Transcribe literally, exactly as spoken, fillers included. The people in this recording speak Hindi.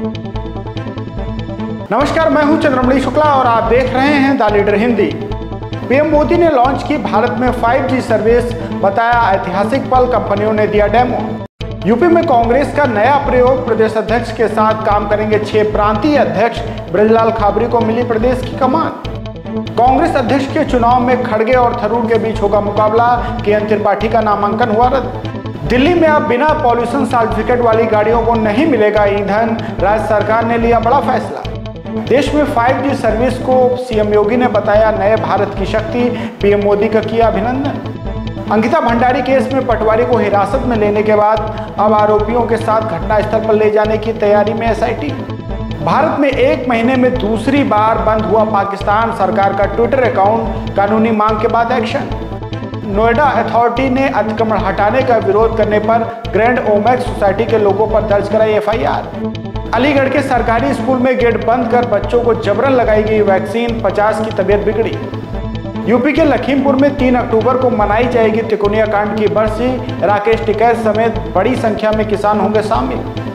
नमस्कार, मैं हूं चंद्रमणि शुक्ला और आप देख रहे हैं the leader Hindi. PM Modi ने लॉन्च की भारत में फाइव जी सर्विस, बताया ऐतिहासिक पल, कंपनियों ने दिया डेमो। यूपी में कांग्रेस का नया प्रयोग, प्रदेश अध्यक्ष के साथ काम करेंगे छह प्रांतीय अध्यक्ष, ब्रजलाल खाबरी को मिली प्रदेश की कमान। कांग्रेस अध्यक्ष के चुनाव में खड़गे और थरूर के बीच होगा मुकाबला, केएन त्रिपाठी का नामांकन हुआ रद्द। दिल्ली में अब बिना पॉल्यूशन सर्टिफिकेट वाली गाड़ियों को नहीं मिलेगा ईंधन, राज्य सरकार ने लिया बड़ा फैसला। देश में फाइव जी सर्विस को सीएम योगी ने बताया नए भारत की शक्ति, पीएम मोदी का किया अभिनंदन। अंकिता भंडारी केस में पटवारी को हिरासत में लेने के बाद अब आरोपियों के साथ घटनास्थल पर ले जाने की तैयारी में एसआईटी। भारत में एक महीने में दूसरी बार बंद हुआ पाकिस्तान सरकार का ट्विटर अकाउंट, कानूनी मांग के बाद एक्शन। नोएडा अथॉरिटी ने अतिक्रमण हटाने का विरोध करने पर ग्रैंड ओमेक्स सोसाइटी के लोगों पर दर्ज कराई एफआईआर। अलीगढ़ के सरकारी स्कूल में गेट बंद कर बच्चों को जबरन लगाई गई वैक्सीन, पचास की तबीयत बिगड़ी। यूपी के लखीमपुर में तीन अक्टूबर को मनाई जाएगी तिकोनिया कांड की बरसी, राकेश टिकैत समेत बड़ी संख्या में किसान होंगे शामिल।